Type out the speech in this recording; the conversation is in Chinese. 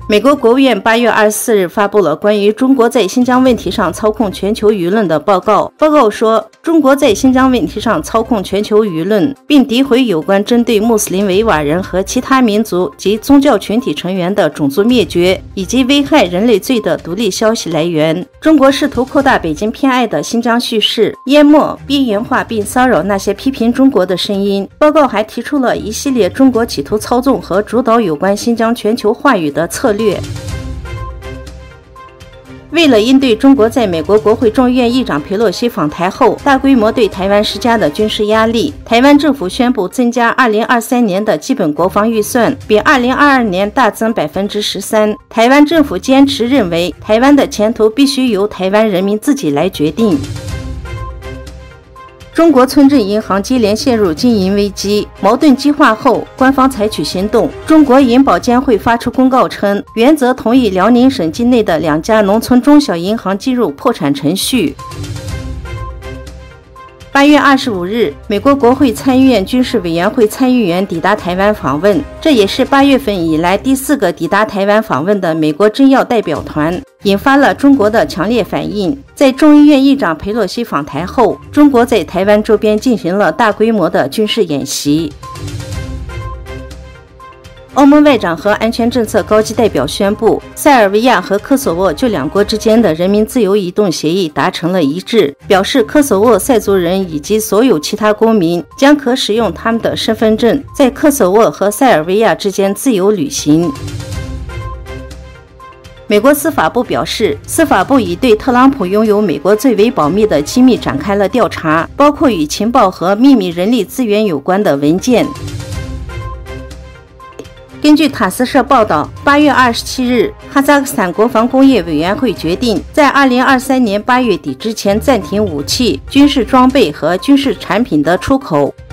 美国国务院8月24日发布了关于中国在新疆问题上操控全球舆论的报告。报告说，中国在新疆问题上操控全球舆论，并诋毁有关针对穆斯林维吾尔人和其他民族及宗教群体成员的种族灭绝以及危害人类罪的独立消息来源。中国试图扩大北京偏爱的新疆叙事，淹没、边缘化并骚扰那些批评中国的声音。报告还提出了一系列中国企图操纵和主导有关新疆全球话语的策略。为了应对中国在美国国会众议院议长佩洛西访台后大规模对台湾施加的军事压力，台湾政府宣布增加2023年的基本国防预算，比2022年大增13%。台湾政府坚持认为，台湾的前途必须由台湾人民自己来决定。中国村镇银行接连陷入经营危机，矛盾激化后，官方采取行动。中国银保监会发出公告称，原则同意辽宁省境内的2家农村中小银行进入破产程序。8月25日，美国国会参议院军事委员会参议员抵达台湾访问，这也是8月份以来第4个抵达台湾访问的美国政要代表团，引发了中国的强烈反应。在众议院议长佩洛西访台后，中国在台湾周边进行了大规模的军事演习。欧盟外长和安全政策高级代表宣布，塞尔维亚和科索沃就两国之间的人民自由移动协议达成了一致，表示科索沃塞族人以及所有其他公民将可使用他们的身份证在科索沃和塞尔维亚之间自由旅行。美国司法部表示，司法部已对特朗普拥有美国最为保密的机密展开了调查，包括与情报和秘密人力资源有关的文件。根据塔斯社报道，8月27日，哈萨克斯坦国防工业委员会决定，在2023年8月底之前暂停武器、军事装备和军事产品的出口。